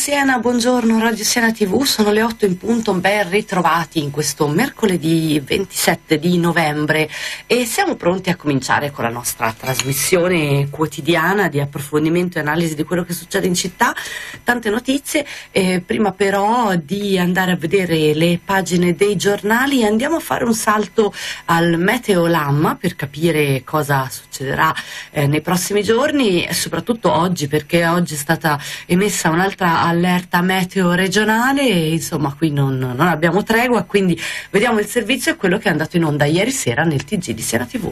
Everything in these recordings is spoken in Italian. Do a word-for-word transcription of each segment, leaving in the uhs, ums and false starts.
Siena, buongiorno Radio Siena tivù, sono le otto in punto, ben ritrovati in questo mercoledì ventisette di novembre e siamo pronti a cominciare con la nostra trasmissione quotidiana di approfondimento e analisi di quello che succede in città, tante notizie, eh, prima però di andare a vedere le pagine dei giornali andiamo a fare un salto al Meteolamma per capire cosa succederà eh, nei prossimi giorni e soprattutto oggi, perché oggi è stata emessa un'altra allerta meteo regionale e insomma qui non, non abbiamo tregua, quindi vediamo il servizio e quello che è andato in onda ieri sera nel T G di Siena tivù.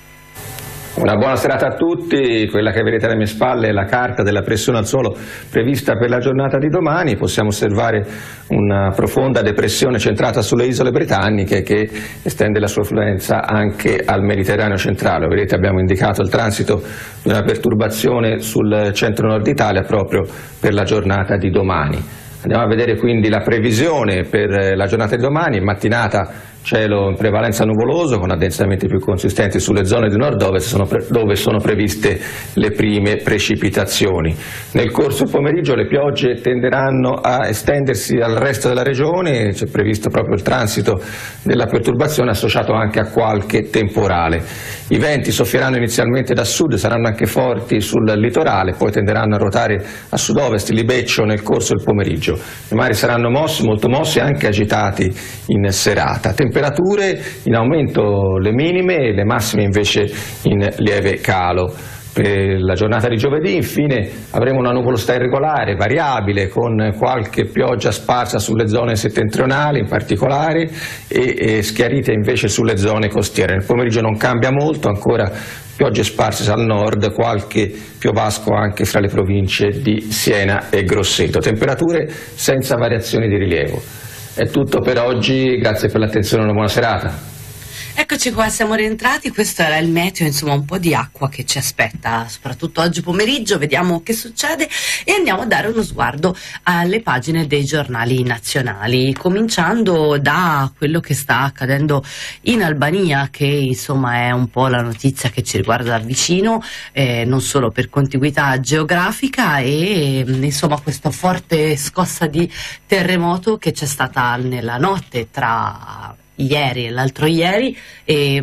Una buona serata a tutti, quella che vedete alle mie spalle è la carta della pressione al suolo prevista per la giornata di domani. Possiamo osservare una profonda depressione centrata sulle isole britanniche che estende la sua influenza anche al Mediterraneo centrale. Vedete, abbiamo indicato il transito di una perturbazione sul centro-nord Italia proprio per la giornata di domani. Andiamo a vedere quindi la previsione per la giornata di domani. Mattinata cielo in prevalenza nuvoloso con addensamenti più consistenti sulle zone di nord-ovest dove sono previste le prime precipitazioni. Nel corso del pomeriggio le piogge tenderanno a estendersi al resto della regione, c'è previsto proprio il transito della perturbazione associato anche a qualche temporale. I venti soffieranno inizialmente da sud, saranno anche forti sul litorale, poi tenderanno a ruotare a sud-ovest, libeccio nel corso del pomeriggio. I mari saranno mossi, molto mossi e anche agitati in serata. Temperature in aumento le minime e le massime invece in lieve calo. Per la giornata di giovedì infine avremo una nuvolosità irregolare, variabile, con qualche pioggia sparsa sulle zone settentrionali in particolare e, e schiarite invece sulle zone costiere. Nel pomeriggio non cambia molto, ancora piogge sparse al nord, qualche piovasco anche fra le province di Siena e Grosseto. Temperature senza variazioni di rilievo. È tutto per oggi, grazie per l'attenzione e una buona serata. Eccoci qua, siamo rientrati, questo era il meteo, insomma un po' di acqua che ci aspetta, soprattutto oggi pomeriggio, vediamo che succede e andiamo a dare uno sguardo alle pagine dei giornali nazionali, cominciando da quello che sta accadendo in Albania, che insomma è un po' la notizia che ci riguarda da vicino, eh, non solo per contiguità geografica e insomma questa forte scossa di terremoto che c'è stata nella notte tra ieri e l'altro ieri e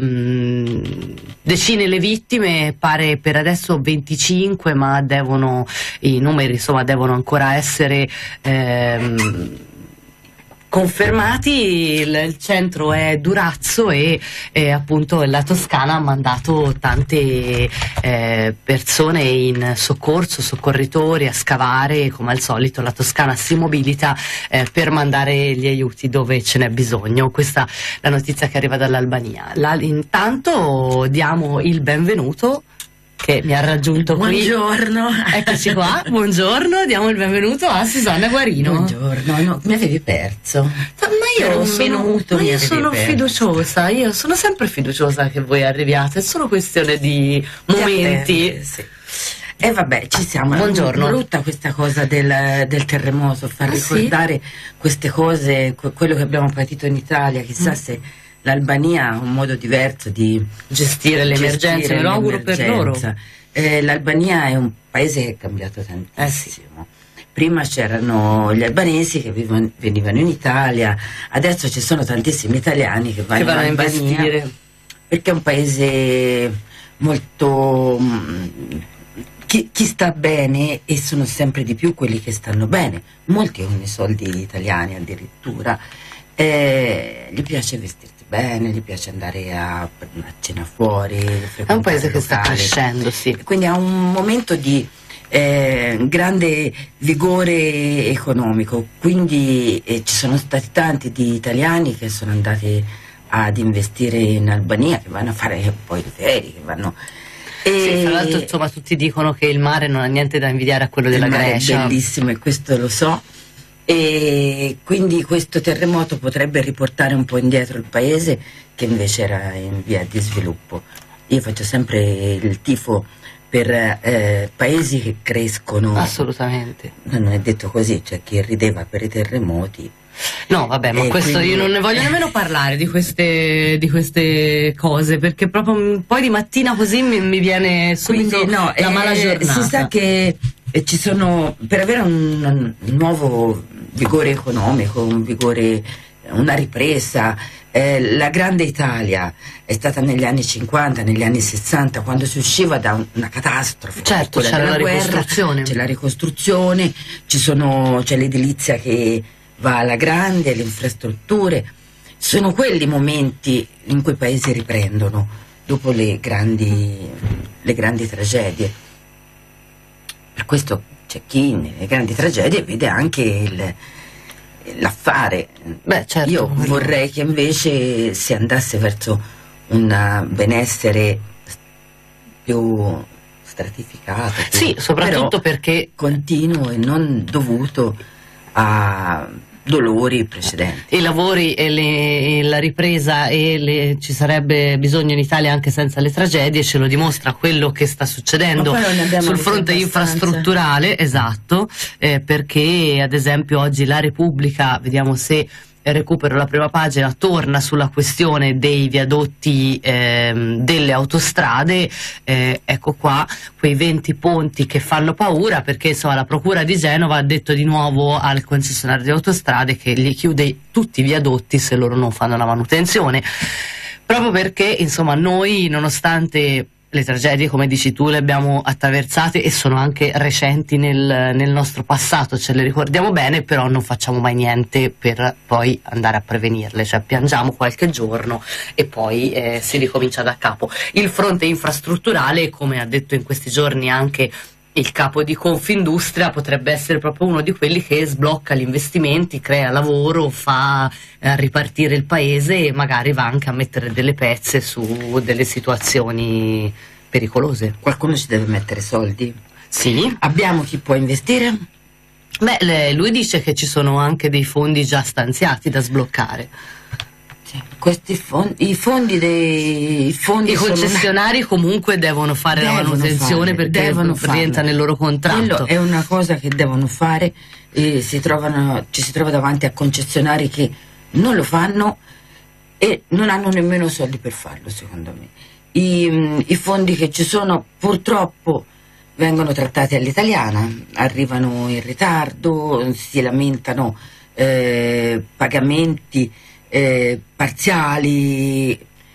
mh, decine le vittime, pare per adesso venticinque, ma devono i numeri insomma devono ancora essere ehm, confermati. Il, il centro è Durazzo e eh, appunto la Toscana ha mandato tante eh, persone in soccorso, soccorritori a scavare, come al solito la Toscana si mobilita eh, per mandare gli aiuti dove ce n'è bisogno. Questa è la notizia che arriva dall'Albania. La, intanto diamo il benvenuto che mi ha raggiunto qui. Buongiorno. Eccoci qua, buongiorno, diamo il benvenuto a Susanna Guarino. Buongiorno, no, mi avevi perso. Ma io per un sono, minuto ma mi io avevi sono perso. fiduciosa, io sono sempre fiduciosa che voi arriviate, è solo questione di momenti. E sì. eh, vabbè, ci siamo. Buongiorno. È brutta questa cosa del, del terremoto, far Ah, ricordare sì? queste cose, quello che abbiamo patito in Italia, chissà Mm. se l'Albania ha un modo diverso di Gestire le emergenze, me lo auguro per loro. Eh, L'Albania è un paese che è cambiato tantissimo. Eh sì. Prima c'erano gli albanesi che vivono, venivano in Italia, adesso ci sono tantissimi italiani che vanno, Che vanno a in Albania investire. perché è un paese molto... Chi, chi sta bene, e sono sempre di più quelli che stanno bene, molti con i soldi italiani addirittura, eh, gli piace vestirsi bene, gli piace andare a, a cena fuori, È un paese che sta crescendo, sì. quindi ha un momento di eh, grande vigore economico, quindi eh, ci sono stati tanti di italiani che sono andati ad investire in Albania, che vanno a fare poi le ferie, che vanno... E Sì, tra l'altro insomma tutti dicono che il mare non ha niente da invidiare a quello della il mare Grecia. è bellissimo e questo lo so, e quindi questo terremoto potrebbe riportare un po' indietro il paese che invece era in via di sviluppo. Io faccio sempre il tifo per eh, paesi che crescono. Assolutamente. Non è detto così, c'è chi rideva per i terremoti. No, vabbè, ma E questo quindi- io non ne voglio nemmeno parlare di queste, di queste cose, perché proprio poi di mattina così mi, mi viene subito Quindi no, la eh, mala giornata. si sa che e ci sono, per avere un, un nuovo vigore economico, un vigore, una ripresa, eh, la grande Italia è stata negli anni cinquanta, negli anni sessanta, quando si usciva da una catastrofe. Certo, c'è la ricostruzione. C'è la ricostruzione, ci sono, c'è l'edilizia che va alla grande, le infrastrutture. Sono quelli momenti in cui i paesi riprendono dopo le grandi, le grandi tragedie. Per questo c'è chi nelle grandi tragedie vede anche il, l'affare. Beh, certo. Io vorrei che invece si andasse verso un benessere più stratificato. Più, sì, soprattutto perché continuo e non dovuto a dolori precedenti. I lavori e, le, e la ripresa e le, ci sarebbe bisogno in Italia anche senza le tragedie, ce lo dimostra quello che sta succedendo sul fronte infrastrutturale, esatto, eh, perché ad esempio oggi la Repubblica, vediamo se recupero la prima pagina, torna sulla questione dei viadotti ehm, delle autostrade, eh, ecco qua quei venti ponti che fanno paura, perché insomma la Procura di Genova ha detto di nuovo al concessionario di autostrade che gli chiude tutti i viadotti se loro non fanno la manutenzione, proprio perché insomma noi, nonostante le tragedie, come dici tu, le abbiamo attraversate e sono anche recenti nel, nel nostro passato, ce le ricordiamo bene, però non facciamo mai niente per poi andare a prevenirle, cioè piangiamo qualche giorno e poi eh, si ricomincia da capo. Il fronte infrastrutturale, come ha detto in questi giorni anche il capo di Confindustria, potrebbe essere proprio uno di quelli che sblocca gli investimenti, crea lavoro, fa eh, ripartire il paese e magari va anche a mettere delle pezze su delle situazioni pericolose. Qualcuno ci deve mettere soldi? Sì. Abbiamo chi può investire? Beh, le, lui dice che ci sono anche dei fondi già stanziati da sbloccare. Questi fondi, i fondi dei i fondi i concessionari una... comunque devono fare devono la manutenzione fare, perché devono rientra nel loro contratto. Quello è una cosa che devono fare, e si trovano, ci si trova davanti a concessionari che non lo fanno e non hanno nemmeno soldi per farlo, secondo me. I, i fondi che ci sono purtroppo vengono trattati all'italiana, arrivano in ritardo, si lamentano eh, pagamenti Eh, parziali,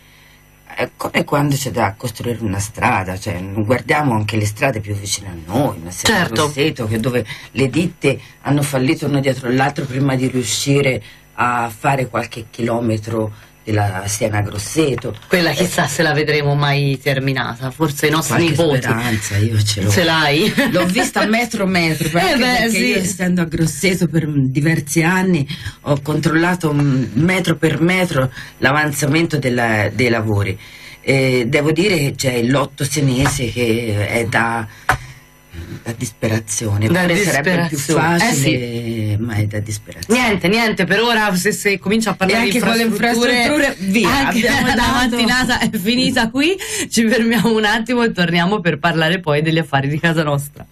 è come quando c'è da costruire una strada, cioè guardiamo anche le strade più vicine a noi, una certo. Grosseto, che dove le ditte hanno fallito uno dietro l'altro prima di riuscire a fare qualche chilometro della Siena Grosseto. Quella chissà eh, se la vedremo mai terminata, forse i nostri nipoti. Speranza, io ce l'ho. Ce l'hai? L'ho vista metro metro, perché, eh beh, perché sì. Io essendo a Grosseto per diversi anni ho controllato metro per metro l'avanzamento della, dei lavori. Eh, devo dire che c'è il lotto senese che è da da disperazione, da sarebbe più facile, eh sì. ma è da disperazione. Niente, niente, per ora se, se comincia a parlare di infrastrutture, infrastrutture via, abbiamo la dato... mattinata è finita qui, ci fermiamo un attimo e torniamo per parlare poi degli affari di casa nostra.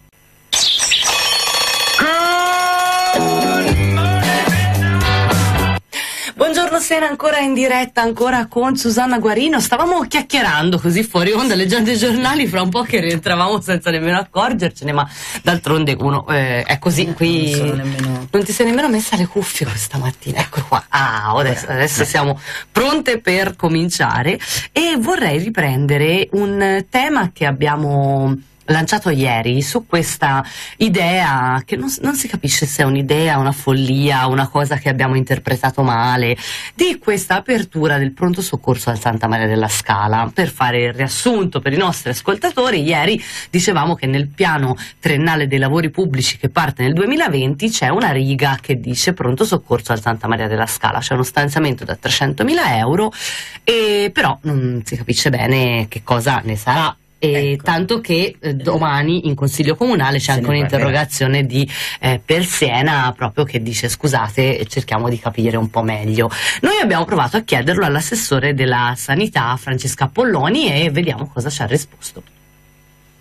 Buongiorno Sera, ancora in diretta, ancora con Susanna Guarino. Stavamo chiacchierando così fuori onda, leggendo i giornali, fra un po' che rientravamo senza nemmeno accorgercene, ma d'altronde uno eh, è così qui. Non, nemmeno... non ti sei nemmeno messa le cuffie questa mattina, ecco qua. Ah, adesso, adesso siamo pronte per cominciare e vorrei riprendere un tema che abbiamo lanciato ieri su questa idea che non, non si capisce se è un'idea, una follia, una cosa che abbiamo interpretato male, di questa apertura del pronto soccorso al Santa Maria della Scala. Per fare il riassunto per i nostri ascoltatori, ieri dicevamo che nel piano triennale dei lavori pubblici che parte nel duemilaventi c'è una riga che dice pronto soccorso al Santa Maria della Scala, c'è uno stanziamento da trecentomila euro, e però non si capisce bene che cosa ne sarà. E ecco. Tanto che eh, domani in Consiglio Comunale c'è anche un'interrogazione di eh, Persiena proprio che dice scusate, cerchiamo di capire un po' meglio. Noi abbiamo provato a chiederlo all'assessore della Sanità Francesca Polloni e vediamo cosa ci ha risposto.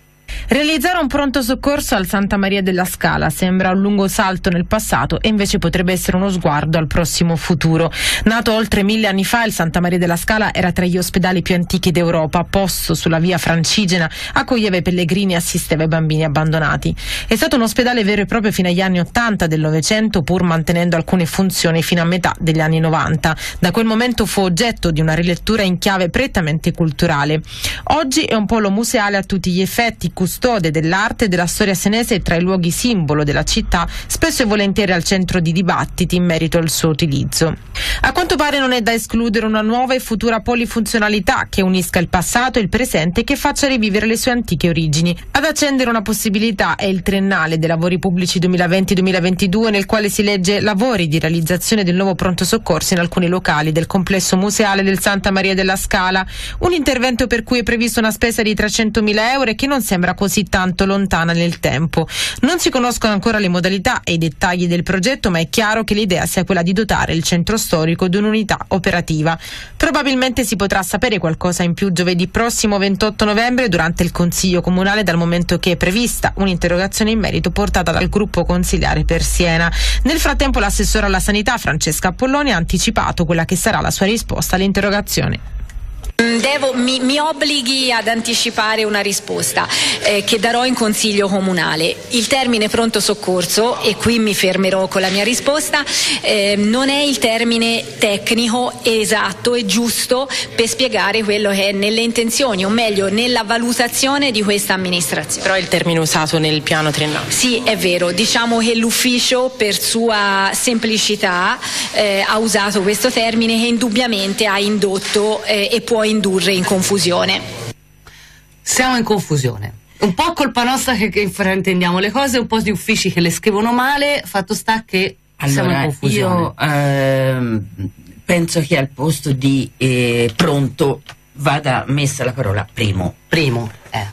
Realizzare un pronto soccorso al Santa Maria della Scala sembra un lungo salto nel passato e invece potrebbe essere uno sguardo al prossimo futuro. Nato oltre mille anni fa, il Santa Maria della Scala era tra gli ospedali più antichi d'Europa, posto sulla via Francigena, accoglieva i pellegrini e assisteva i bambini abbandonati. È stato un ospedale vero e proprio fino agli anni ottanta del Novecento, pur mantenendo alcune funzioni fino a metà degli anni novanta. Da quel momento fu oggetto di una rilettura in chiave prettamente culturale. Oggi è un polo museale a tutti gli effetti, custode dell'arte e della storia senese tra i luoghi simbolo della città, spesso e volentieri al centro di dibattiti in merito al suo utilizzo. A quanto pare non è da escludere una nuova e futura polifunzionalità che unisca il passato e il presente e che faccia rivivere le sue antiche origini. Ad accendere una possibilità è il triennale dei lavori pubblici duemilaventi duemilaventidue, nel quale si legge lavori di realizzazione del nuovo pronto soccorso in alcuni locali del complesso museale del Santa Maria della Scala, un intervento per cui è prevista una spesa di trecentomila euro e che non sembra così tanto lontana nel tempo. Non si conoscono ancora le modalità e i dettagli del progetto, ma è chiaro che l'idea sia quella di dotare il centro storico di un'unità operativa. Probabilmente si potrà sapere qualcosa in più giovedì prossimo ventotto novembre durante il Consiglio Comunale, dal momento che è prevista un'interrogazione in merito portata dal gruppo consiliare per Siena. Nel frattempo l'assessore alla sanità Francesca Apolloni ha anticipato quella che sarà la sua risposta all'interrogazione. Devo, mi, mi obblighi ad anticipare una risposta eh, che darò in Consiglio Comunale. Il termine pronto soccorso, e qui mi fermerò con la mia risposta, eh, non è il termine tecnico esatto e giusto per spiegare quello che è nelle intenzioni, o meglio nella valutazione di questa amministrazione. Però è il termine usato nel piano triennale. Sì, è vero, diciamo che l'ufficio per sua semplicità eh, ha usato questo termine che indubbiamente ha indotto eh, e può indurre in confusione. Siamo in confusione. Un po' colpa nostra che, che fraintendiamo le cose, un po' di uffici che le scrivono male, fatto sta che allora, siamo in confusione. Io ehm, penso che al posto di eh, pronto vada messa la parola primo. Primo, eh.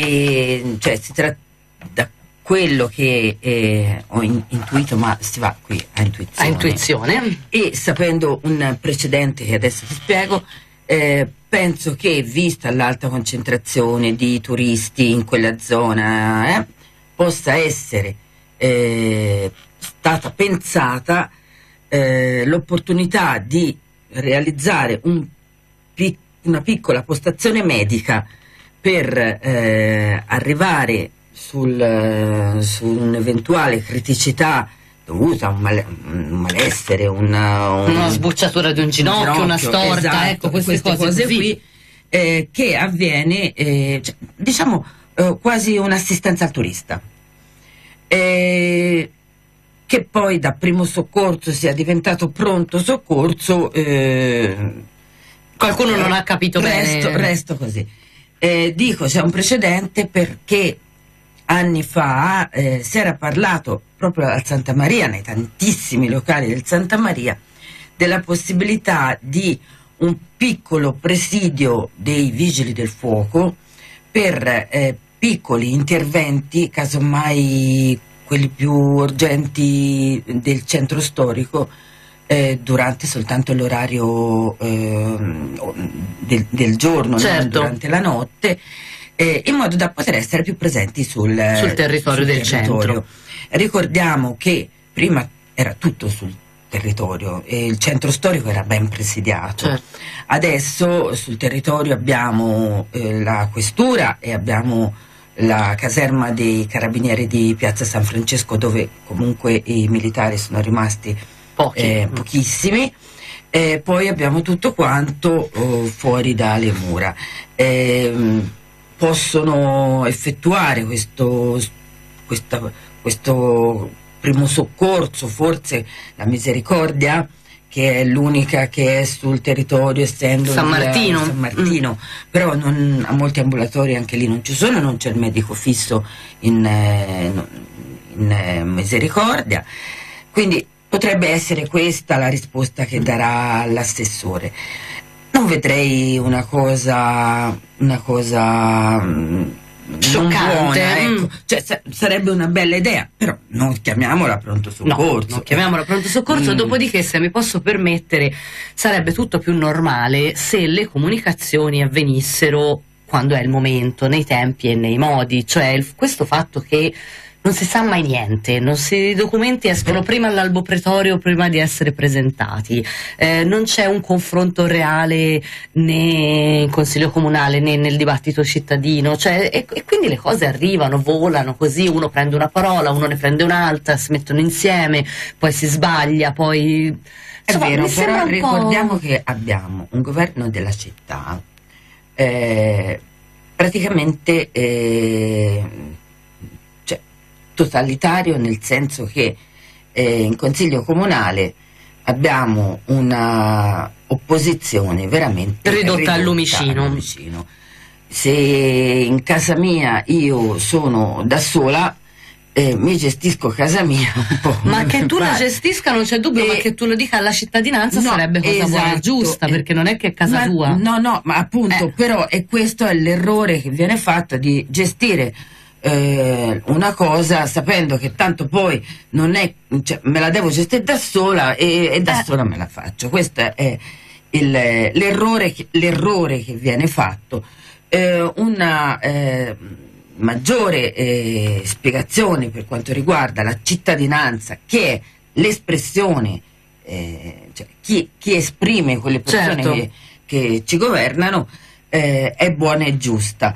E, cioè si tratta da quello che eh, ho in, intuito, ma si va qui a intuizione. A intuizione. E sapendo un precedente che adesso ti spiego, eh, penso che, vista l'alta concentrazione di turisti in quella zona, eh, possa essere eh, stata pensata eh, l'opportunità di realizzare un pic- una piccola postazione medica per eh, arrivare sul, su un'eventuale criticità dovuta a un, mal- un malessere, una, un, una sbucciatura di un ginocchio, un ginocchio una storta, esatto, ecco, queste, queste cose, cose qui eh, che avviene, eh, cioè, diciamo eh, quasi un'assistenza al turista, eh, che poi da primo soccorso sia diventato pronto soccorso. Eh, qualcuno eh, non ha capito resto, bene. Resto così. Eh, dico, c'è un precedente perché anni fa eh, si era parlato proprio al Santa Maria, nei tantissimi locali del Santa Maria, della possibilità di un piccolo presidio dei vigili del fuoco per eh, piccoli interventi, casomai quelli più urgenti del centro storico, eh, durante soltanto l'orario eh, del, del giorno, certo. non durante la notte, eh, in modo da poter essere più presenti sul, sul territorio sul del territorio. centro. Ricordiamo che prima era tutto sul territorio e il centro storico era ben presidiato. Certo. Adesso sul territorio abbiamo eh, la questura e abbiamo la caserma dei carabinieri di Piazza San Francesco, dove comunque i militari sono rimasti Pochi. Eh, pochissimi. Eh, poi abbiamo tutto quanto oh, fuori dalle mura. Eh, possono effettuare questo, questa, questo primo soccorso, forse la Misericordia, che è l'unica che è sul territorio, essendo San Martino, il, San Martino. Mm. Però non, a molti ambulatori anche lì non ci sono, non c'è il medico fisso in, in, in Misericordia, quindi potrebbe essere questa la risposta che darà l'assessore. Non vedrei una cosa una cosa scioccante, buona, ecco. Cioè, sa- sarebbe una bella idea, però non chiamiamola pronto soccorso. No, non chiamiamola pronto soccorso. Mm. Dopodiché, se mi posso permettere, sarebbe tutto più normale se le comunicazioni avvenissero quando è il momento, nei tempi e nei modi, cioè il, questo fatto che non si sa mai niente, non si, i documenti escono prima all'albo pretorio prima di essere presentati, eh, non c'è un confronto reale né in consiglio comunale né nel dibattito cittadino, cioè, e, e quindi le cose arrivano, volano così, uno prende una parola, uno ne prende un'altra, si mettono insieme, poi si sbaglia, poi... È insomma, vero, mi sembra però un ricordiamo po'... che abbiamo un governo della città eh, praticamente eh, cioè, totalitario, nel senso che eh, in consiglio comunale abbiamo una opposizione veramente ridotta, ridotta al lumicino. al lumicino. Se in casa mia io sono da sola, Eh, mi gestisco casa mia un po'. Ma che tu la gestisca non c'è dubbio, e... ma che tu lo dica alla cittadinanza no, sarebbe cosa esatto, buona e giusta, perché non è che è casa ma, tua. No, no, ma appunto, eh. però e questo è l'errore che viene fatto, di gestire eh, una cosa sapendo che tanto poi non è, cioè, me la devo gestire da sola e, e da eh. sola me la faccio. Questo è il, l'errore, l'errore che viene fatto. Eh, una... Eh, maggiore eh, spiegazione per quanto riguarda la cittadinanza, che è l'espressione, eh, cioè chi, chi esprime quelle persone certo. che, che ci governano, eh, è buona e giusta.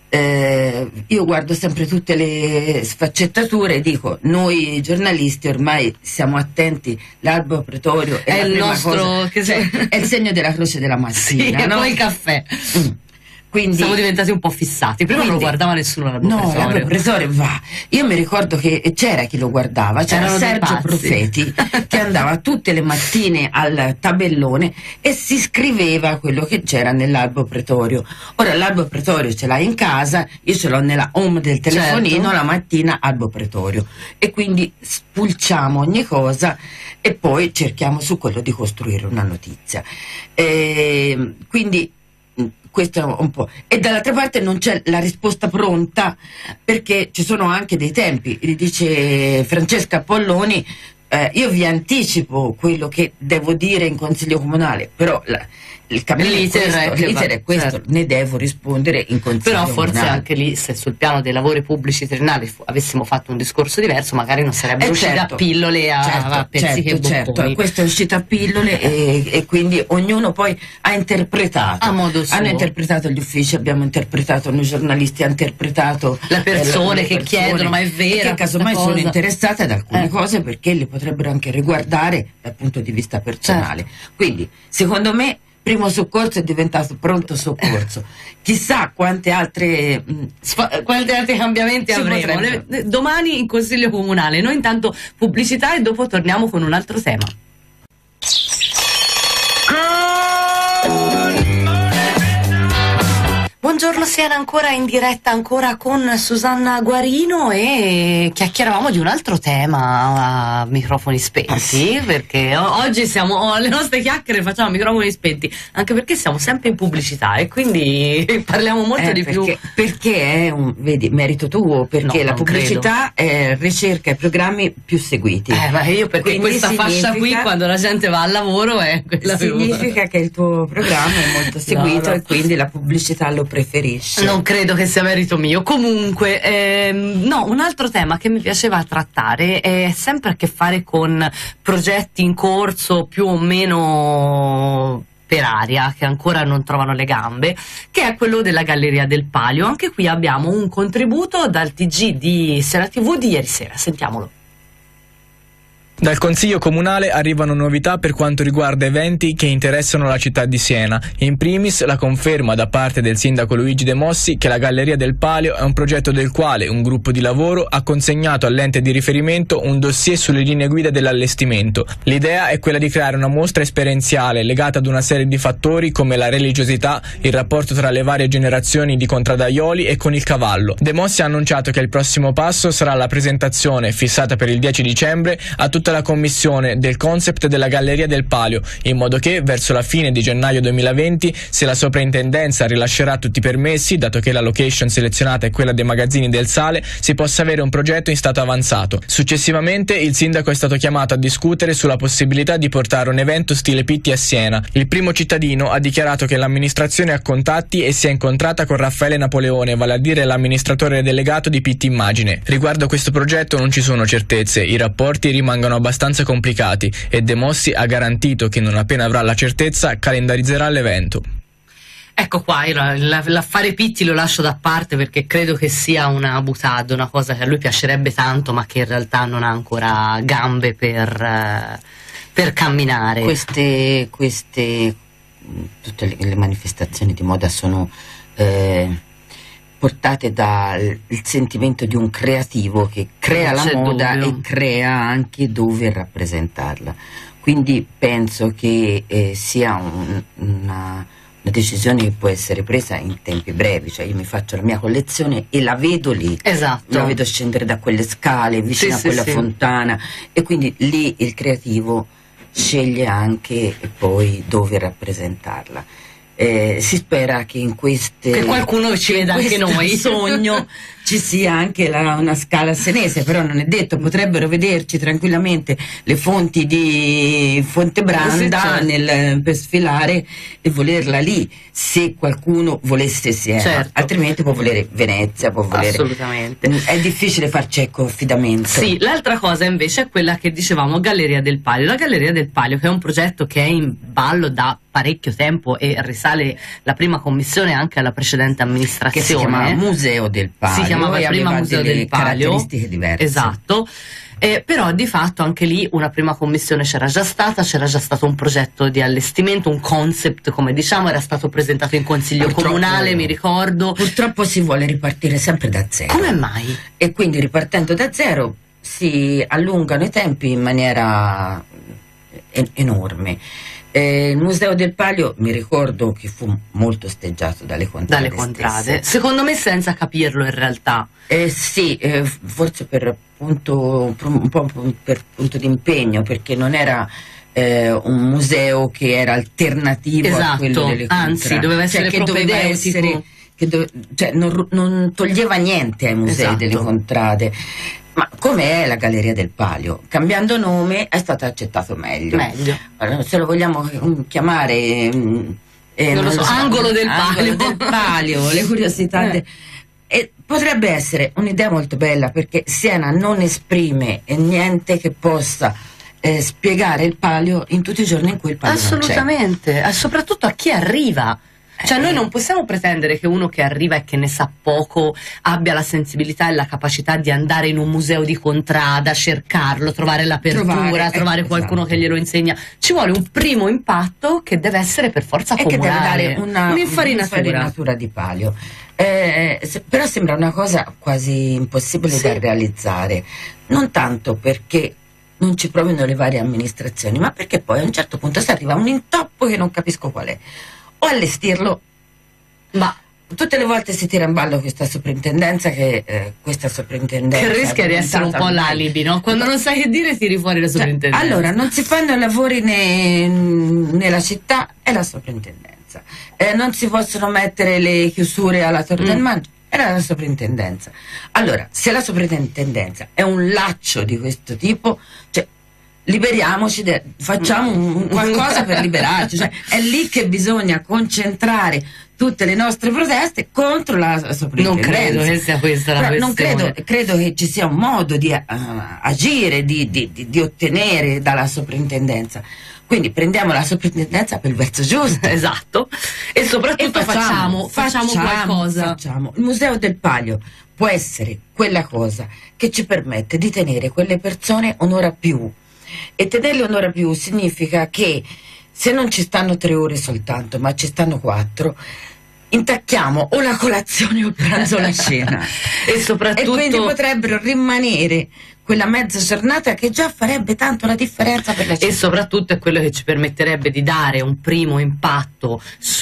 Eh, io guardo sempre tutte le sfaccettature e dico: noi giornalisti ormai siamo attenti, l'albo pretorio è, è la il prima nostro cosa, che cioè, è il segno della croce della mattina, sì, no? E poi il caffè. Mm. Quindi, siamo diventati un po' fissati. Prima quindi, non lo guardava nessuno l'albo no, pretorio. l'albo pretorio va. Io mi ricordo che c'era chi lo guardava, c'era Erano Sergio Profeti che andava tutte le mattine al tabellone e si scriveva quello che c'era nell'albo pretorio. Ora l'albo pretorio ce l'hai in casa, io ce l'ho nella home del telefonino, certo. La mattina albo pretorio, e quindi spulciamo ogni cosa e poi cerchiamo su quello di costruire una notizia. E quindi questo è un po', e dall'altra parte non c'è la risposta pronta, perché ci sono anche dei tempi. Dice Francesca Polloni, eh, io vi anticipo quello che devo dire in consiglio comunale, però la, il cammino l'iter è questo, l'iter è questo, certo. Ne devo rispondere in consiglio però comunale. Forse anche lì, se sul piano dei lavori pubblici triennali avessimo fatto un discorso diverso, magari non sarebbe eh uscita certo, a pillole, a, certo, a pezzi certo, che certo. bocconi. Questo è uscito a pillole e, e quindi ognuno poi ha interpretato, a modo suo. Hanno interpretato gli uffici, abbiamo interpretato, noi giornalisti, hanno interpretato le persone eh, che persone, chiedono ma è vero, che casomai sono interessate ad alcune eh. cose, perché le potrebbero anche riguardare dal punto di vista personale, certo. Quindi secondo me primo soccorso è diventato pronto soccorso. Chissà quante altre mh, Sfa- quanti altri cambiamenti avremo Le, domani in consiglio comunale. Noi intanto pubblicità e dopo torniamo con un altro tema. Buongiorno Siena, ancora in diretta, ancora con Susanna Guarino, e chiacchieravamo di un altro tema a microfoni spenti, sì. Perché oggi siamo alle nostre chiacchiere, facciamo microfoni spenti, anche perché siamo sempre in pubblicità e quindi parliamo molto eh, di perché, più. Perché è un, vedi, merito tuo, perché no, la pubblicità credo. È ricerca i programmi più seguiti. Eh, ma io perché quindi questa fascia qui, quando la gente va al lavoro, è quella significa più... che il tuo programma è molto seguito, no, no. E quindi la pubblicità lo preferisce. Non credo che sia merito mio. Comunque, ehm, no, un altro tema che mi piaceva trattare è sempre a che fare con progetti in corso più o meno per aria, che ancora non trovano le gambe, che è quello della Galleria del Palio. Anche qui abbiamo un contributo dal T G di Sera tivù di ieri sera, sentiamolo. Dal Consiglio Comunale arrivano novità per quanto riguarda eventi che interessano la città di Siena. In primis la conferma da parte del sindaco Luigi De Mossi che la Galleria del Palio è un progetto del quale un gruppo di lavoro ha consegnato all'ente di riferimento un dossier sulle linee guida dell'allestimento. L'idea è quella di creare una mostra esperienziale legata ad una serie di fattori come la religiosità, il rapporto tra le varie generazioni di contraddaioli e con il cavallo. De Mossi ha annunciato che il prossimo passo sarà la presentazione, fissata per il dieci dicembre, a tutta la commissione del concept della Galleria del Palio, in modo che verso la fine di gennaio duemilaventi, se la soprintendenza rilascerà tutti i permessi, dato che la location selezionata è quella dei magazzini del Sale, si possa avere un progetto in stato avanzato. Successivamente il sindaco è stato chiamato a discutere sulla possibilità di portare un evento stile Pitti a Siena. Il primo cittadino ha dichiarato che l'amministrazione ha contatti e si è incontrata con Raffaele Napoleone, vale a dire l'amministratore delegato di Pitti Immagine. Riguardo questo progetto non ci sono certezze, i rapporti rimangono abbastanza complicati e De Mossi ha garantito che non appena avrà la certezza calendarizzerà l'evento. Ecco qua, io l'affare Pitti lo lascio da parte perché credo che sia una boutade, una cosa che a lui piacerebbe tanto ma che in realtà non ha ancora gambe per, per camminare. Queste, queste tutte le, le manifestazioni di moda sono eh, portate dal sentimento di un creativo che crea la moda dubbio. E crea anche dove rappresentarla. Quindi penso che eh, sia un, una una decisione che può essere presa in tempi brevi, cioè io mi faccio la mia collezione e la vedo lì, esatto. La vedo scendere da quelle scale vicino sì, a quella sì, fontana sì. E quindi lì il creativo sceglie anche poi dove rappresentarla. Eh, si spera che in queste che qualcuno ci veda anche noi sogno ci sia anche la, una scala senese, però non è detto, potrebbero vederci tranquillamente le fonti di Fontebranda sì, certo. nel, per sfilare e volerla lì se qualcuno volesse Siena, certo. Altrimenti può volere Venezia, può volere assolutamente. È difficile farci ecco affidamento. Sì, l'altra cosa invece è quella che dicevamo, Galleria del Palio. La Galleria del Palio, che è un progetto che è in ballo da parecchio tempo e risale la prima commissione anche alla precedente amministrazione, che si chiama Museo del Palio, si chiamava prima Museo del Palio, caratteristiche diverse. Esatto. Eh, però di fatto anche lì una prima commissione c'era già stata, c'era già stato un progetto di allestimento, un concept come diciamo, era stato presentato in consiglio purtroppo, comunale, mi ricordo. Purtroppo si vuole ripartire sempre da zero. Come mai? E quindi ripartendo da zero si allungano i tempi in maniera en- enorme. Eh, il Museo del Palio mi ricordo che fu molto osteggiato dalle contrade. Dalle contrade. Secondo me senza capirlo in realtà. Eh, sì, eh, forse per punto, un po' per punto di impegno, perché non era eh, un museo che era alternativo esatto, a quello delle contrade. Anzi, doveva essere cioè, che doveva essere, che dove, cioè, non, non toglieva niente ai musei esatto. delle contrade. Ma come è la Galleria del Palio? Cambiando nome è stato accettato meglio. Meglio. Allora, se lo vogliamo chiamare eh, non lo so, so, angolo del angolo palio, del palio le curiosità. Eh. De... E potrebbe essere un'idea molto bella perché Siena non esprime niente che possa eh, spiegare il palio in tutti i giorni in cui il palio assolutamente, non c'è. Soprattutto a chi arriva. Cioè noi non possiamo pretendere che uno che arriva e che ne sa poco abbia la sensibilità e la capacità di andare in un museo di contrada, cercarlo, trovare l'apertura, trovare, trovare eh, qualcuno esatto. che glielo insegna. Ci vuole un primo impatto che deve essere per forza e comunale, che deve dare una, un'infarinatura. un'infarinatura di palio. Eh, se, però sembra una cosa quasi impossibile sì. da realizzare, non tanto perché non ci provino le varie amministrazioni, ma perché poi a un certo punto si arriva a un intoppo che non capisco qual è. O allestirlo, ma tutte le volte si tira in ballo questa soprintendenza che eh, questa soprintendenza che rischia di essere un po' l'alibi, no? Quando non sai che dire tiri fuori la soprintendenza. Cioè, allora non si fanno lavori ne, nella città, è la soprintendenza. Eh, non si possono mettere le chiusure alla Torre mm. del Maggio, era la soprintendenza. Allora, se la soprintendenza è un laccio di questo tipo, cioè liberiamoci, de- facciamo un, un qualcosa per liberarci, cioè è lì che bisogna concentrare tutte le nostre proteste contro la soprintendenza. Non credo che sia questa la Però questione. Non credo, credo che ci sia un modo di uh, agire, di, di, di, di ottenere dalla soprintendenza. Quindi prendiamo la soprintendenza per il verso giusto. Esatto. E soprattutto e facciamo, facciamo, facciamo qualcosa. Facciamo. Il Museo del Palio può essere quella cosa che ci permette di tenere quelle persone un'ora più. E tenerle un'ora più significa che se non ci stanno tre ore soltanto, ma ci stanno quattro, intacchiamo o la colazione o il pranzo o la cena. E soprattutto e quindi potrebbero rimanere quella mezza giornata che già farebbe tanto la differenza per la città. E soprattutto è quello che ci permetterebbe di dare un primo impatto su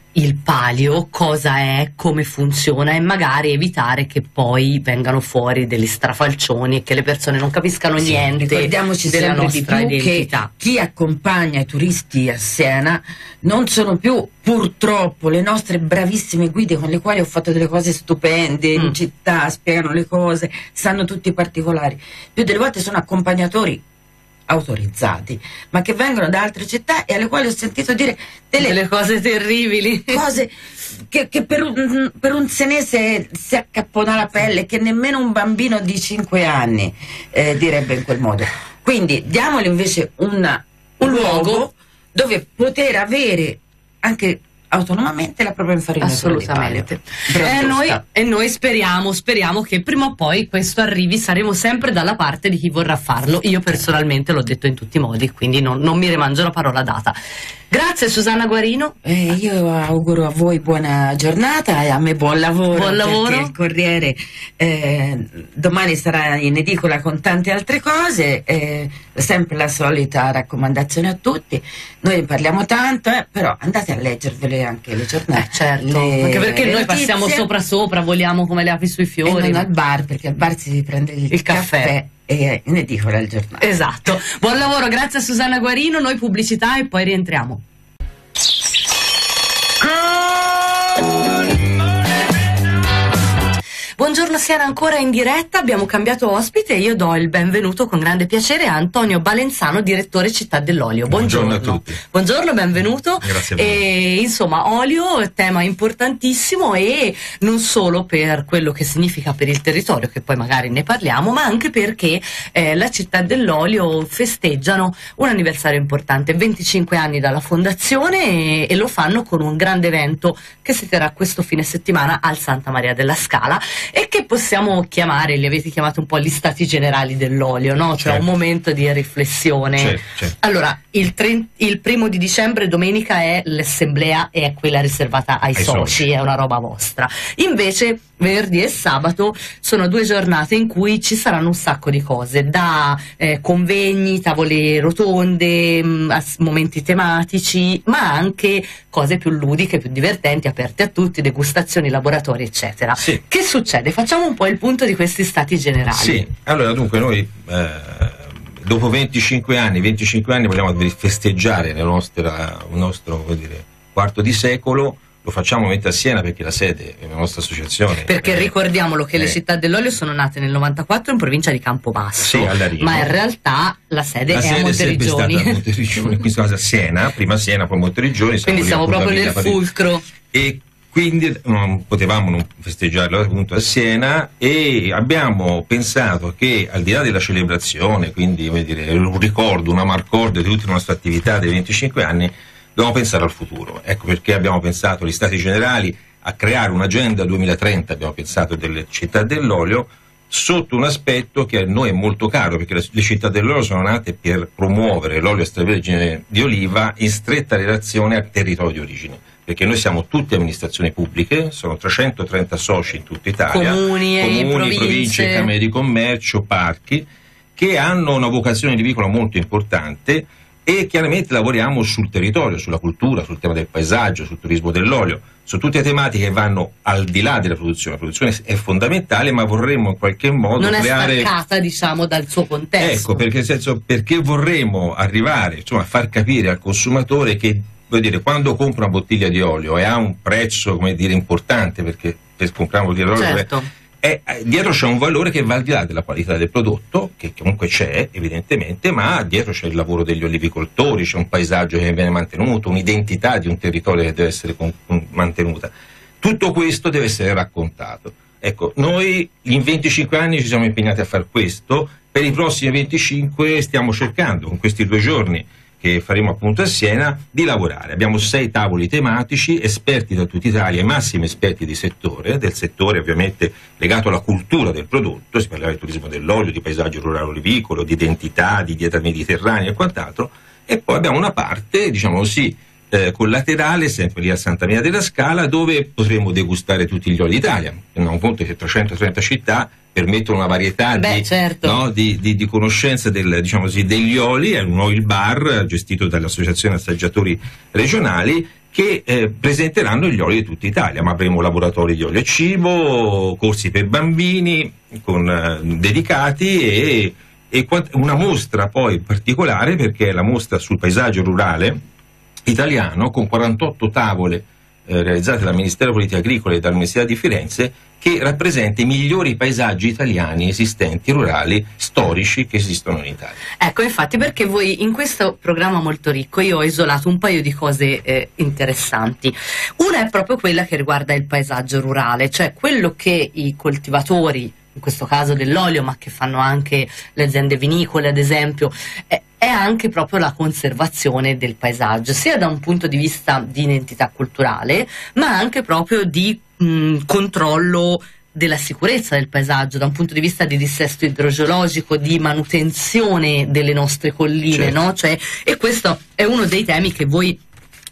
il palio cosa è, come funziona, e magari evitare che poi vengano fuori degli strafalcioni e che le persone non capiscano sì, niente ricordiamoci della sempre nostra di più identità. Che chi accompagna i turisti a Siena non sono più purtroppo le nostre bravissime guide con le quali ho fatto delle cose stupende mm. in città, spiegano le cose, sanno tutti i particolari. Più delle volte sono accompagnatori autorizzati, ma che vengono da altre città e alle quali ho sentito dire delle, delle cose terribili, cose che, che per, un, per un senese si accappona la pelle, che nemmeno un bambino di cinque anni eh, direbbe in quel modo. Quindi diamole invece una, un luogo dove poter avere anche autonomamente la propria infarinatura. Assolutamente. E noi, e noi speriamo, speriamo che prima o poi questo arrivi, saremo sempre dalla parte di chi vorrà farlo. Io personalmente l'ho detto in tutti i modi, quindi non, non mi rimangio la parola data. Grazie Susanna Guarino. Eh, io auguro a voi buona giornata e a me buon lavoro. Buon lavoro. Perché il Corriere eh, domani sarà in edicola con tante altre cose. Eh, sempre la solita raccomandazione a tutti. Noi parliamo tanto, eh, però andate a leggervele anche le giornate. Eh, certo. Le, anche perché noi notizie. Passiamo sopra sopra, voliamo come le api sui fiori. E non al bar, perché al bar si prende il, il caffè. caffè. E in edicola il giornale. Esatto. Buon lavoro, grazie a Susanna Guarino. Noi pubblicità e poi rientriamo. Buongiorno Siena, ancora in diretta, abbiamo cambiato ospite e io do il benvenuto con grande piacere a Antonio Balenzano, direttore Città dell'Olio. Buongiorno. Buongiorno a tutti. Buongiorno, benvenuto. Grazie a voi. E, insomma, olio, tema importantissimo, e non solo per quello che significa per il territorio, che poi magari ne parliamo, ma anche perché eh, la Città dell'Olio festeggiano un anniversario importante, venticinque anni dalla fondazione, e, e lo fanno con un grande evento che si terrà questo fine settimana al Santa Maria della Scala, e che possiamo chiamare, li avete chiamato un po' gli stati generali dell'olio, no? Cioè certo. un momento di riflessione. Certo, certo. Allora, il, tre, il primo di dicembre, domenica, è l'assemblea, e è quella riservata ai, ai soci, soci, è una roba vostra. Invece venerdì e sabato sono due giornate in cui ci saranno un sacco di cose, da eh, convegni, tavole rotonde, mh, momenti tematici, ma anche cose più ludiche, più divertenti, aperte a tutti, degustazioni, laboratori, eccetera. Sì. Che succede? Facciamo un po' il punto di questi stati generali. Sì, allora dunque noi eh, dopo venticinque anni, venticinque anni vogliamo festeggiare nel nostro, il nostro vuol dire, quarto di secolo. Lo facciamo ovviamente a Siena perché la sede è la nostra associazione. Perché eh, ricordiamolo che eh, le Città dell'Olio sono nate nel novantaquattro in provincia di Campobasso, sì, all'Arino. ma in realtà la sede la è sede a Monteriggioni. È stata a Monteriggioni, in questo caso a Siena, prima Siena, poi Monteriggioni. Quindi siamo proprio nel fulcro. E quindi non potevamo non festeggiarlo appunto a Siena, e abbiamo pensato che al di là della celebrazione, quindi come dire, un ricordo, una marcordia di tutta la nostra attività dei venticinque anni, dobbiamo pensare al futuro. Ecco perché abbiamo pensato agli Stati Generali, a creare un'agenda duemilatrenta, abbiamo pensato, delle Città dell'Olio, sotto un aspetto che a noi è molto caro, perché le Città dell'Olio sono nate per promuovere l'olio extravergine di oliva in stretta relazione al territorio di origine, perché noi siamo tutte amministrazioni pubbliche, sono trecentotrenta soci in tutta Italia, comuni, comuni province, province, camere di commercio, parchi, che hanno una vocazione olivicola molto importante, e chiaramente lavoriamo sul territorio, sulla cultura, sul tema del paesaggio, sul turismo dell'olio. Sono tutte tematiche che vanno al di là della produzione. La produzione è fondamentale, ma vorremmo in qualche modo non creare... è staccata, diciamo, dal suo contesto. Ecco, perché, nel senso, perché vorremmo arrivare, insomma, a far capire al consumatore che, voglio dire, quando compra una bottiglia di olio e ha un prezzo, come dire, importante, perché per comprare una bottiglia di olio... Certo. Eh, dietro c'è un valore che va al di là della qualità del prodotto, che comunque c'è evidentemente, ma dietro c'è il lavoro degli olivicoltori, c'è un paesaggio che viene mantenuto, un'identità di un territorio che deve essere con, con, mantenuta. Tutto questo deve essere raccontato. Ecco, noi in venticinque anni ci siamo impegnati a fare questo, per i prossimi venticinque stiamo cercando, con questi due giorni che faremo appunto a Siena, di lavorare. Abbiamo sei tavoli tematici, esperti da tutta Italia, i massimi esperti di settore, del settore ovviamente legato alla cultura del prodotto, si parlerà di turismo dell'olio, di paesaggio rurale olivicolo, di identità, di dieta mediterranea e quant'altro, e poi abbiamo una parte, diciamo così, eh, collaterale, sempre lì a Santa Maria della Scala, dove potremo degustare tutti gli oli d'Italia. Teniamo conto che trecentotrenta città permettono una varietà Beh, di, certo. no, di, di, di conoscenza del, diciamo così, degli oli. È un oil bar gestito dall'Associazione Assaggiatori Regionali, che eh, presenteranno gli oli di tutta Italia, ma avremo laboratori di olio e cibo, corsi per bambini con, eh, dedicati e, e una mostra poi particolare, perché è la mostra sul paesaggio rurale italiano, con quarantotto tavole eh, realizzate dal Ministero delle Politiche Agricole e dall'Università di Firenze, che rappresenta i migliori paesaggi italiani esistenti, rurali, storici, che esistono in Italia. Ecco, infatti, perché voi in questo programma molto ricco io ho isolato un paio di cose eh, interessanti. Una è proprio quella che riguarda il paesaggio rurale, cioè quello che i coltivatori, in questo caso dell'olio, ma che fanno anche le aziende vinicole ad esempio, eh, è anche proprio la conservazione del paesaggio, sia da un punto di vista di identità culturale, ma anche proprio di mh, controllo della sicurezza del paesaggio, da un punto di vista di dissesto idrogeologico, di manutenzione delle nostre colline, certo. no? Cioè, e questo è uno dei temi che voi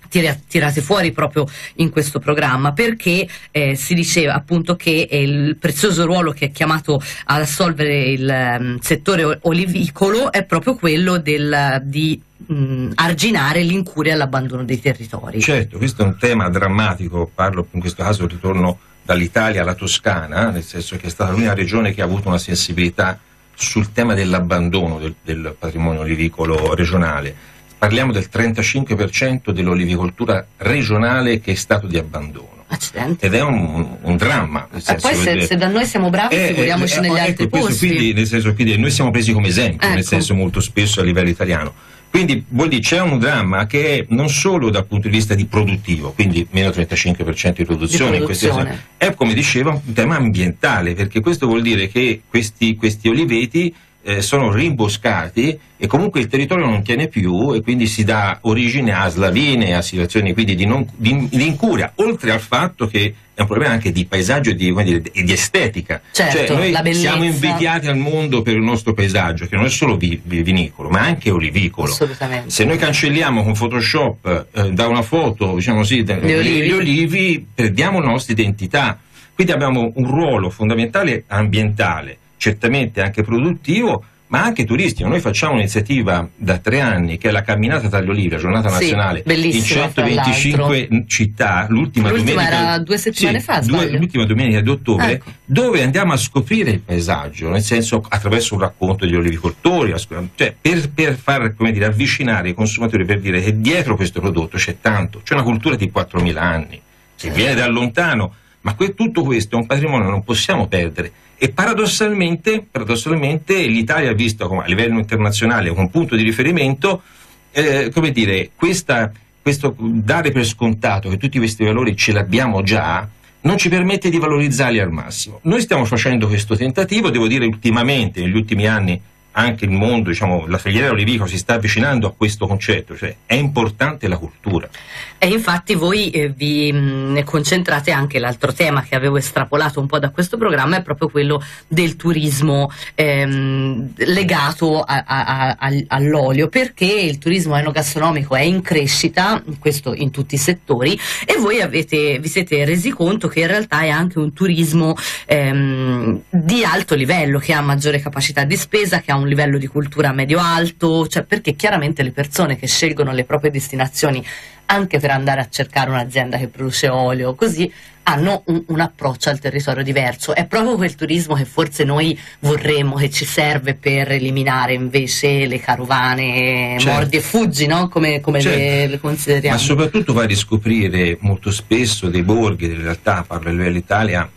tirate fuori proprio in questo programma, perché eh, si diceva appunto che il prezioso ruolo che è chiamato ad assolvere il um, settore olivicolo è proprio quello del, di mh, arginare l'incuria e l'abbandono dei territori. Certo, questo è un tema drammatico, parlo in questo caso ritorno dall'Italia alla Toscana, nel senso che è stata l'unica regione che ha avuto una sensibilità sul tema dell'abbandono del, del patrimonio olivicolo regionale. Parliamo del trentacinque per cento dell'olivicoltura regionale che è stato di abbandono. Accidenti. Ed è un, un dramma. Nel senso, e poi se, se da noi siamo bravi, eh, figuriamoci eh, negli eh, altri ecco, posti. Quindi, nel senso, quindi noi siamo presi come esempio, ecco. nel senso molto spesso a livello italiano. Quindi vuol dire c'è un dramma che è non solo dal punto di vista di produttivo, quindi meno trentacinque per cento di produzione, di produzione. In questi, è come dicevo un tema ambientale, perché questo vuol dire che questi, questi oliveti eh, sono rimboscati e comunque il territorio non tiene più e quindi si dà origine a slavine, a situazioni quindi di, non, di, di incuria, oltre al fatto che è un problema anche di paesaggio e di, dire, di estetica. Certo, cioè, la noi bellezza. Siamo invidiati al mondo per il nostro paesaggio, che non è solo vi, vinicolo, ma anche olivicolo. Assolutamente. Se noi cancelliamo con Photoshop eh, da una foto, diciamo così, de, gli, olivi. gli olivi, perdiamo la nostra identità. Quindi abbiamo un ruolo fondamentale ambientale, certamente anche produttivo, ma anche turistico. Noi facciamo un'iniziativa da tre anni che è la camminata tra gli olivi, la giornata nazionale, sì, in centoventicinque città, l'ultima, l'ultima domenica era due settimane sì, fa, due, l'ultima domenica di ottobre, ecco. dove andiamo a scoprire il paesaggio, nel senso attraverso un racconto degli olivicoltori, cioè per, per far come dire, avvicinare i consumatori, per dire che dietro questo prodotto c'è tanto, c'è una cultura di quattromila anni che viene da lontano, ma que- tutto questo è un patrimonio che non possiamo perdere. E paradossalmente, paradossalmente l'Italia ha visto come, a livello internazionale come punto di riferimento, eh, come dire, questa, questo dare per scontato che tutti questi valori ce l'abbiamo già, non ci permette di valorizzarli al massimo. Noi stiamo facendo questo tentativo, devo dire ultimamente, negli ultimi anni, anche il mondo, diciamo, la filiera olivicola si sta avvicinando a questo concetto, cioè è importante la cultura. E infatti voi eh, vi mh, concentrate anche, l'altro tema che avevo estrapolato un po' da questo programma è proprio quello del turismo ehm, legato a, a, a, all'olio, perché il turismo enogastronomico è in crescita, questo in tutti i settori, e voi avete, vi siete resi conto che in realtà è anche un turismo ehm, di alto livello, che ha maggiore capacità di spesa, che ha un livello di cultura medio-alto, cioè perché chiaramente le persone che scelgono le proprie destinazioni anche per andare a cercare un'azienda che produce olio, così hanno un, un approccio al territorio diverso. È proprio quel turismo che forse noi vorremmo, che ci serve per eliminare invece le carovane, certo. mordi e fuggi, no? Come, come certo. le, le consideriamo. Ma soprattutto vai a riscoprire molto spesso dei borghi, in realtà parlo a livello Italia,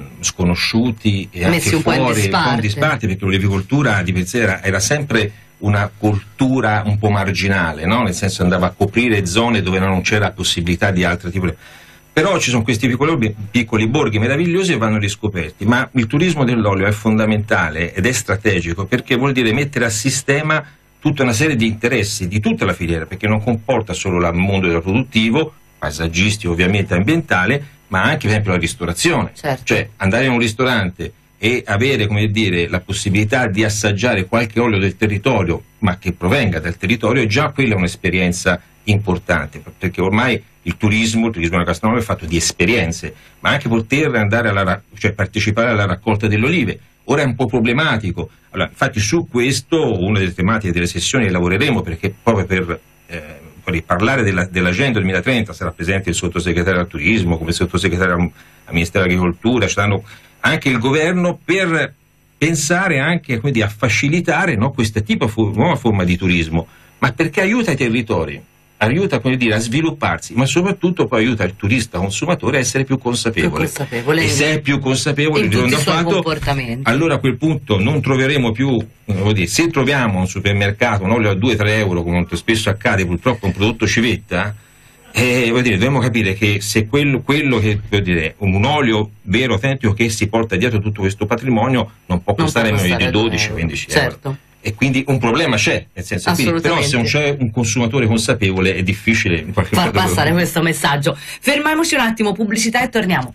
sconosciuti e messi anche un fuori, po' in disparte, un po' in disparte, perché l'olivicoltura di per sé era, era sempre una cultura un po' marginale, no? Nel senso andava a coprire zone dove non c'era possibilità di altri tipi. Però ci sono questi piccoli, piccoli borghi meravigliosi e vanno riscoperti, ma il turismo dell'olio è fondamentale ed è strategico, perché vuol dire mettere a sistema tutta una serie di interessi di tutta la filiera, perché non comporta solo il mondo del produttivo, paesaggistico ovviamente, ambientale, ma anche per esempio la ristorazione, certo. Cioè andare in un ristorante e avere, come dire, la possibilità di assaggiare qualche olio del territorio, ma che provenga dal territorio, già quella è un'esperienza importante, perché ormai il turismo, il turismo enogastronomico è fatto di esperienze, ma anche poter andare alla, cioè partecipare alla raccolta delle olive. Ora è un po' problematico, allora, infatti su questo una delle tematiche delle sessioni lavoreremo, perché proprio per eh, parlare della, dell'agenda duemilatrenta sarà presente il sottosegretario al turismo, come sottosegretario al, al Ministero dell'Agricoltura, ci saranno anche il governo per pensare anche, come dire, a facilitare, no, questa tipo fu- nuova forma di turismo, ma perché aiuta i territori, aiuta, come dire, a svilupparsi, ma soprattutto poi aiuta il turista consumatore a essere più consapevole, più consapevole e se è più consapevole in di tutti i suoi fatto, comportamenti, allora a quel punto non troveremo più, vuol dire, se troviamo un supermercato un olio a due tre euro, come spesso accade purtroppo un prodotto civetta, eh, vuol dire, dobbiamo capire che se quello, quello che, vuol dire, un olio vero, autentico, che si porta dietro tutto questo patrimonio non può costare meno di dodici quindici euro. Certo. E quindi un problema c'è, nel senso, quindi, però se non c'è un consumatore consapevole è difficile in qualche far modo passare questo messaggio. Fermiamoci un attimo, pubblicità, e torniamo.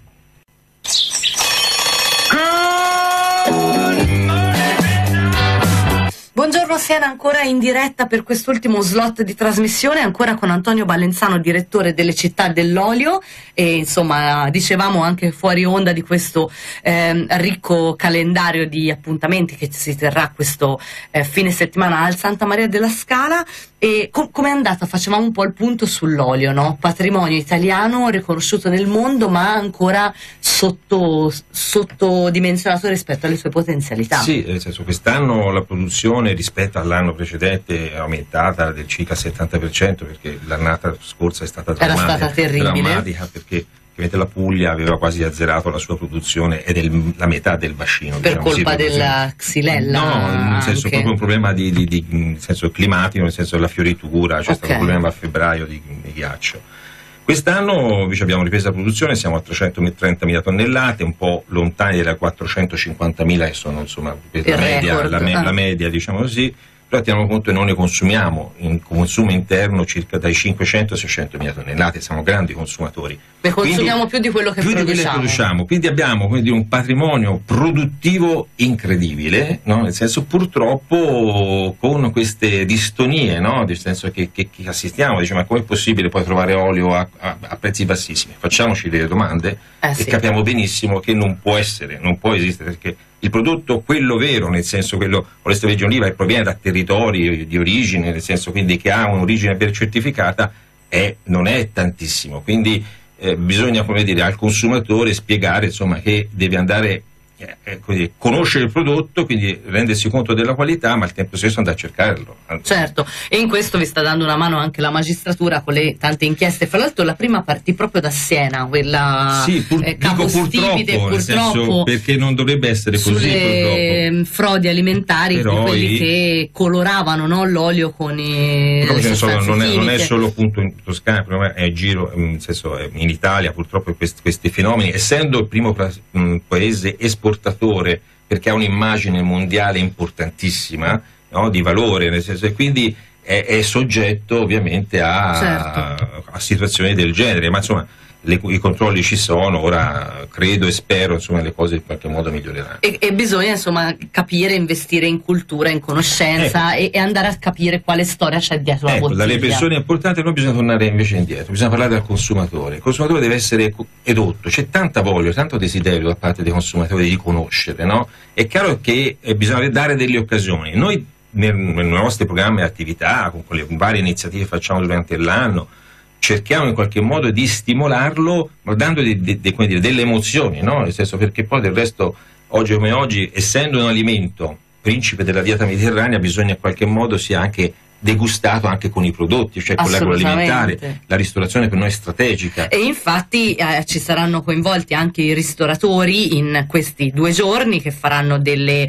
Buongiorno Siena, ancora in diretta per quest'ultimo slot di trasmissione, ancora con Antonio Balenzano, direttore delle Città dell'Olio, e insomma dicevamo anche fuori onda di questo eh, ricco calendario di appuntamenti che si terrà questo eh, fine settimana al Santa Maria della Scala. E com- com'è andata? Facevamo un po' il punto sull'olio, no? Patrimonio italiano riconosciuto nel mondo, ma ancora sotto, sottodimensionato rispetto alle sue potenzialità. Sì, nel senso, quest'anno la produzione rispetto all'anno precedente è aumentata del circa settanta per cento, perché l'annata scorsa è stata drammatica, Era stata terribile. drammatica perché la Puglia aveva quasi azzerato la sua produzione ed è la metà del bacino. Per diciamo, colpa sì, della xylella? No, nel senso anche. proprio un problema di, di, di nel senso climatico, nel senso della fioritura, c'è Okay. stato un problema a febbraio di, di ghiaccio. Quest'anno invece abbiamo ripreso la produzione, siamo a trecentotrentamila tonnellate, un po' lontani dalle quattrocentocinquantamila che sono, insomma, per la media, la, me- ah. la media, diciamo così. Però teniamo conto che noi ne consumiamo in consumo interno circa dai cinquecento ai seicentomila tonnellate, siamo grandi consumatori. Ne consumiamo Quindi, più di quello che più produciamo. di quello che produciamo. Quindi abbiamo, quindi, un patrimonio produttivo incredibile, no? Nel senso, purtroppo con queste distonie, no? Nel senso che, che, che assistiamo, diciamo, ma com'è possibile poi trovare olio a, a, a prezzi bassissimi? Facciamoci delle domande eh, e sì. capiamo benissimo che non può essere, non può esistere, perché il prodotto, quello vero, nel senso quello con l'extravergine oliva, che proviene da territori di origine, nel senso quindi che ha un'origine ben certificata, è, non è tantissimo. Quindi eh, bisogna, come dire, al consumatore spiegare, insomma, che deve andare eh, eh, quindi, conoscere il prodotto, quindi rendersi conto della qualità, ma al tempo stesso andare a cercarlo. Certo, e in questo vi sta dando una mano anche la magistratura con le tante inchieste. Fra l'altro la prima partì proprio da Siena, quella sì, pur, eh, dico purtroppo, purtroppo nel senso, perché non dovrebbe essere così, sulle purtroppo. frodi alimentari, Però di quelli i... che coloravano, no, l'olio con i le sostanze non, è, non è chimiche. solo appunto in Toscana, il problema è in giro, nel senso, in Italia purtroppo questi, questi fenomeni, essendo il primo mh, paese esportatore, perché ha un'immagine mondiale importantissima, no, di valore, nel senso, e quindi è, è soggetto ovviamente a, certo. a situazioni del genere, ma insomma le, i controlli ci sono, ora credo e spero, insomma, le cose in qualche modo miglioreranno. E, e bisogna, insomma, capire, investire in cultura, in conoscenza, ecco. e, e andare a capire quale storia c'è dietro ecco, la bottiglia. Dalle persone importanti noi bisogna tornare invece indietro, bisogna parlare al consumatore. Il consumatore deve essere edotto, c'è tanta voglia, tanto desiderio da parte dei consumatori di conoscere, no? È chiaro che eh, bisogna dare delle occasioni. Noi nel, nei nostri programmi e attività, con le varie iniziative che facciamo durante l'anno, cerchiamo in qualche modo di stimolarlo, ma dando de, de, de, come dire, delle emozioni, no? Nel senso, perché poi del resto, oggi come oggi, essendo un alimento principe della dieta mediterranea, bisogna in qualche modo sia anche degustato anche con i prodotti, cioè con l'agroalimentare. La ristorazione per noi è strategica. E infatti eh, ci saranno coinvolti anche i ristoratori in questi due giorni, che faranno delle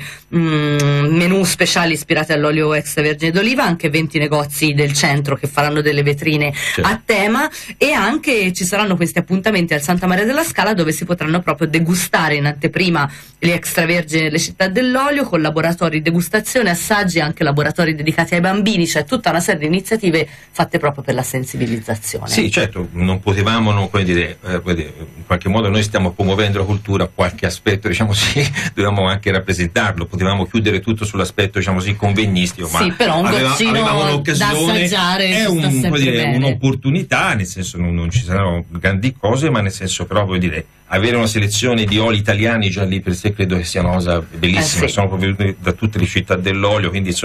mm, menù speciali ispirati all'olio extravergine d'oliva, anche venti negozi del centro che faranno delle vetrine, certo, a tema, e anche ci saranno questi appuntamenti al Santa Maria della Scala dove si potranno proprio degustare in anteprima gli extravergini delle Città dell'Olio, con laboratori di degustazione, assaggi, anche laboratori dedicati ai bambini, cioè tutta una serie di iniziative fatte proprio per la sensibilizzazione. Sì, certo, non potevamo, non, come dire, eh, in qualche modo noi stiamo promuovendo la cultura, qualche aspetto, diciamo sì, dovevamo anche rappresentarlo, potevamo chiudere tutto sull'aspetto, diciamo sì, convegnistico, ma sì, però un aveva, goccino avevamo un'occasione, da assaggiare, è un, come dire, un'opportunità, nel senso non, non ci saranno grandi cose, ma nel senso però, vuol dire, avere una selezione di oli italiani già lì per sé credo che sia una cosa bellissima, eh sì, sono proprio da tutte le città dell'olio, quindi insomma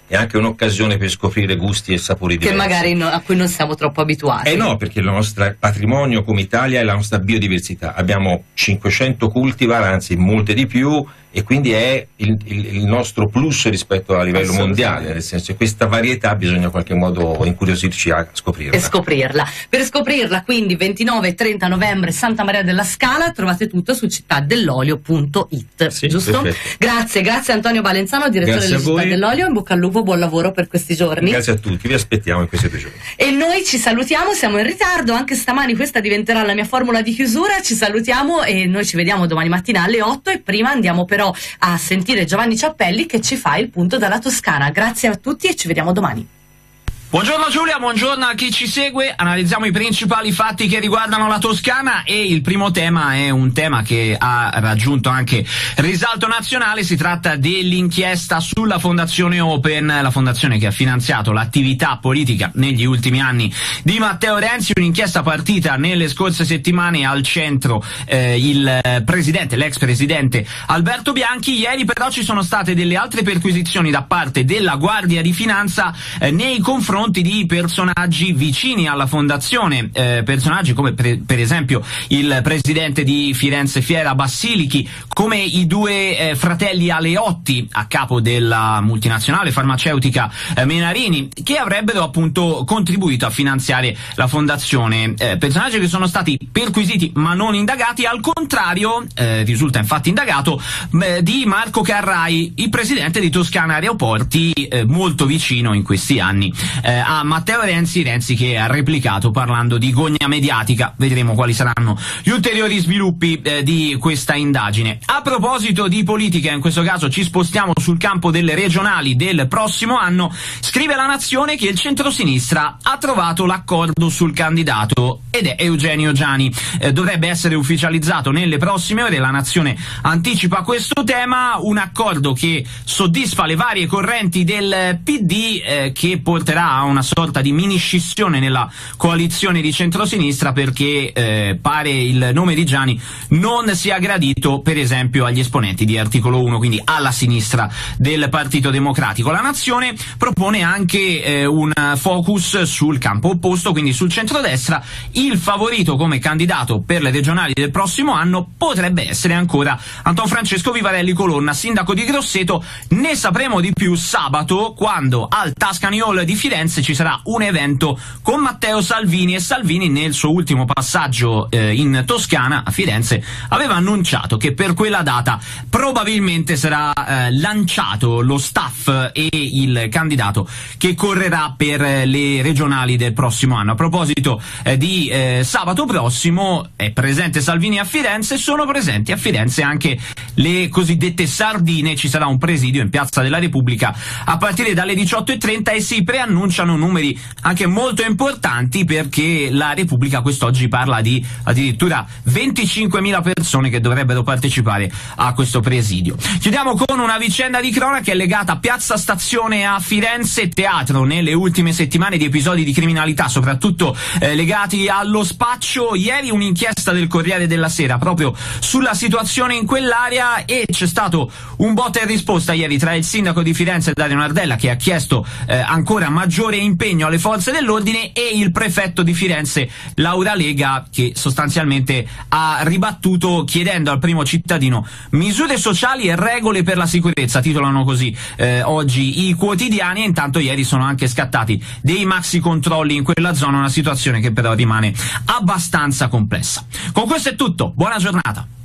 è anche un'occasione per scoprire gusti e sapori diversi. Che magari no, a cui non siamo troppo abituati. Eh no, perché il nostro patrimonio come Italia è la nostra biodiversità. Abbiamo cinquecento cultivar, anzi molte di più, e quindi è il, il, il nostro plus rispetto a livello mondiale, nel senso che questa varietà bisogna in qualche modo incuriosirci a scoprirla. E scoprirla. Per scoprirla quindi ventinove e trenta novembre Santa Maria della Scala, trovate tutto su cittadell'olio punto it, sì, giusto? Perfetto. Grazie, grazie Antonio Balenzano, direttore Grazie della Città dell'Olio, in bocca al lupo, buon lavoro per questi giorni. Grazie a tutti, vi aspettiamo in questi due giorni. E noi ci salutiamo, siamo in ritardo, anche stamani questa diventerà la mia formula di chiusura, ci salutiamo e noi ci vediamo domani mattina alle otto, e prima andiamo però a sentire Giovanni Ciappelli che ci fa il punto dalla Toscana. Grazie a tutti e ci vediamo domani. Buongiorno Giulia, buongiorno a chi ci segue. Analizziamo i principali fatti che riguardano la Toscana e il primo tema è un tema che ha raggiunto anche risalto nazionale. Si tratta dell'inchiesta sulla Fondazione Open, la fondazione che ha finanziato l'attività politica negli ultimi anni di Matteo Renzi, un'inchiesta partita nelle scorse settimane, al centro eh, il presidente, l'ex presidente Alberto Bianchi. Ieri però ci sono state delle altre perquisizioni da parte della Guardia di Finanza eh, nei confronti di personaggi vicini alla fondazione, eh, personaggi come per, per esempio il presidente di Firenze Fiera Bassilichi, come i due eh, fratelli Aleotti a capo della multinazionale farmaceutica eh, Menarini, che avrebbero appunto contribuito a finanziare la fondazione, eh, personaggi che sono stati perquisiti ma non indagati, al contrario eh, risulta infatti indagato eh, di Marco Carrai, il presidente di Toscana Aeroporti, eh, molto vicino in questi anni Eh, a Matteo Renzi, Renzi che ha replicato parlando di gogna mediatica. Vedremo quali saranno gli ulteriori sviluppi eh, di questa indagine. A proposito di politica, in questo caso ci spostiamo sul campo delle regionali del prossimo anno. Scrive La Nazione che il centrosinistra ha trovato l'accordo sul candidato ed è Eugenio Giani. Eh, dovrebbe essere ufficializzato nelle prossime ore. La Nazione anticipa questo tema, un accordo che soddisfa le varie correnti del P D, eh, che porterà a una sorta di mini scissione nella coalizione di centrosinistra, perché eh, pare il nome di Giani non sia gradito per esempio agli esponenti di Articolo uno, quindi alla sinistra del Partito Democratico. La Nazione propone anche eh, un focus sul campo opposto, quindi sul centrodestra. Il favorito come candidato per le regionali del prossimo anno potrebbe essere ancora Anton Francesco Vivarelli Colonna, sindaco di Grosseto. Ne sapremo di più sabato, quando al Tuscany Hall di Firenze ci sarà un evento con Matteo Salvini, e Salvini nel suo ultimo passaggio eh, in Toscana, a Firenze, aveva annunciato che per quella data probabilmente sarà eh, lanciato lo staff e il candidato che correrà per eh, le regionali del prossimo anno. A proposito eh, di eh, sabato prossimo, è presente Salvini a Firenze, sono presenti a Firenze anche le cosiddette sardine. Ci sarà un presidio in Piazza della Repubblica a partire dalle diciotto e trenta e si preannunciano numeri anche molto importanti, perché la Repubblica quest'oggi parla di addirittura venticinquemila persone che dovrebbero partecipare a questo presidio. Chiudiamo con una vicenda di cronaca legata a Piazza Stazione a Firenze, teatro nelle ultime settimane di episodi di criminalità, soprattutto eh, legati allo spaccio. Ieri un'inchiesta del Corriere della Sera proprio sulla situazione in quell'area, e c'è stato un botta e risposta ieri tra il sindaco di Firenze Dario Nardella, che ha chiesto eh, ancora maggiore impegno alle forze dell'ordine, e il prefetto di Firenze Laura Lega, che sostanzialmente ha ribattuto chiedendo al primo cittadino misure sociali e regole per la sicurezza, titolano così eh, oggi i quotidiani. E intanto ieri sono anche scattati dei maxi controlli in quella zona, una situazione che però rimane abbastanza complessa. Con questo è tutto, buona giornata.